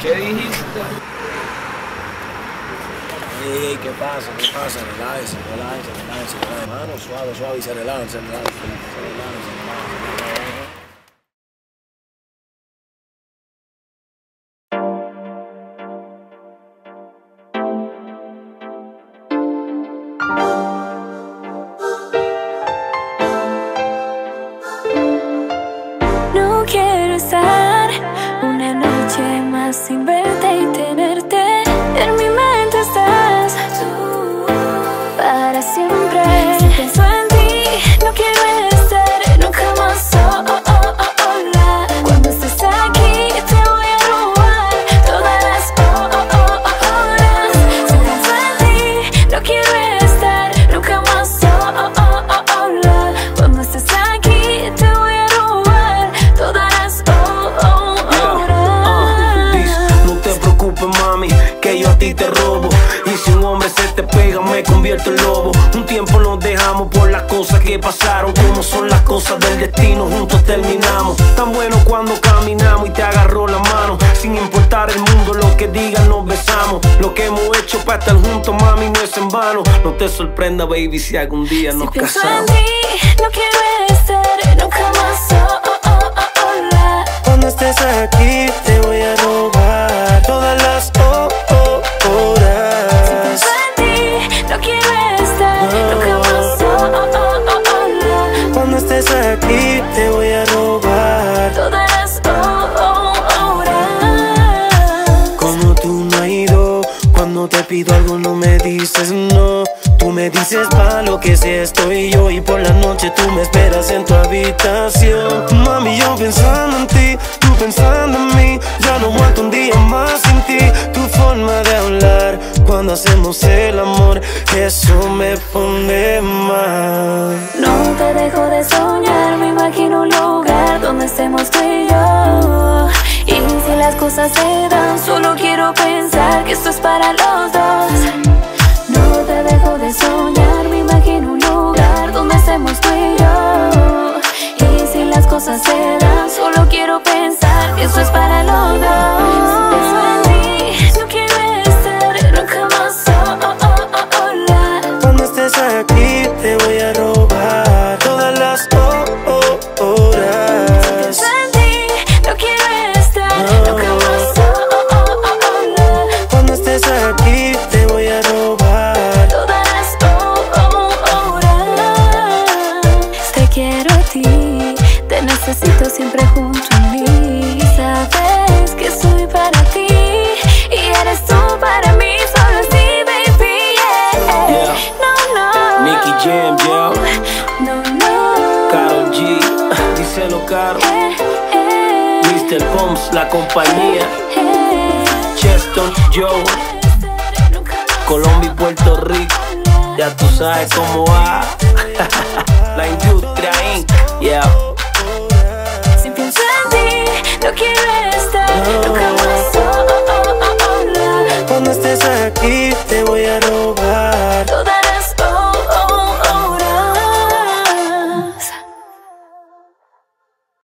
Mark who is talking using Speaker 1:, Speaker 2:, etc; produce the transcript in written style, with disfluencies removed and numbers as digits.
Speaker 1: ¿Qué dijiste?
Speaker 2: Ey, ¿qué pasa? ¿Qué pasa? Relájense, relájense, relájense. Hermano, suave, suave, y se relajan, se relajan, se relajan, se relajan.
Speaker 3: No quiero estar una noche más sin verte y tenerte. En mi mente estás tú para siempre. Si pienso en ti, no quiero estar nunca más sola. Cuando estés aquí, te voy a robar todas las horas. Si pienso en ti, no quiero estar nunca más sola. Cuando estés aquí, te voy a robar todas las horas.
Speaker 4: No te preocupes, mami, que yo a ti te robo. Y si un hombre se te pega, me convierto en lobo. Un tiempo nos dejamos por las cosas que pasaron. Como son las cosas del destino, juntos terminamos. Tan bueno cuando caminamos y te agarró la mano. Sin importar el mundo, lo que digan, nos besamos. Lo que hemos hecho para estar juntos, mami, no es en vano. No te sorprenda, baby, si algún día nos casamos.
Speaker 3: Si pienso en ti, no quiero estar nunca más sola.
Speaker 4: Cuando estés aquí, te voy a robar todas las horas.
Speaker 3: Si pienso en ti, no quiero estar nunca más sola.
Speaker 4: Cuando estés aquí, te voy a robar
Speaker 3: Todas las horas.
Speaker 4: como tú no has ido. Cuando te pido algo no me dices no. Tú me dices pa' lo que sea estoy yo. Y por la noche tú me esperas en tu habitación. Mami, yo pensando en ti, tú pensando en mí. Ya no aguanto un día más sin ti. Tu forma de hablar cuando hacemos el amor, eso me pone mal.
Speaker 3: No te dejo de soñar, me imagino un lugar donde estemos tú y yo. Y si las cosas se dan, solo quiero pensar que esto es para los dos. No te dejo de soñar, me imagino un lugar donde estemos tú y yo. Y si las cosas se dan, solo quiero pensar que esto es para los dos. Si pienso en ti, no quiero estar nunca más sola.
Speaker 4: Cuando estés aquí, te voy a robar todas las horas.
Speaker 3: Si pienso en ti, no quiero estar nunca más sola.
Speaker 4: Cuando estés aquí, te voy a robar
Speaker 3: Todas las horas. Te quiero a ti, te necesito siempre junto a mí. Sabes que soy para ti y eres tú para mí, solo así, baby, yeah. No,
Speaker 4: Nicky Jam, yo,
Speaker 3: no,
Speaker 4: Karol G, díselo caro, Mr. Pumps, la compañía, Cheston, Joe, Colombia y Puerto Rico, ya tú sabes cómo va, la industria Inc, yeah.
Speaker 3: Si pienso en ti, no quiero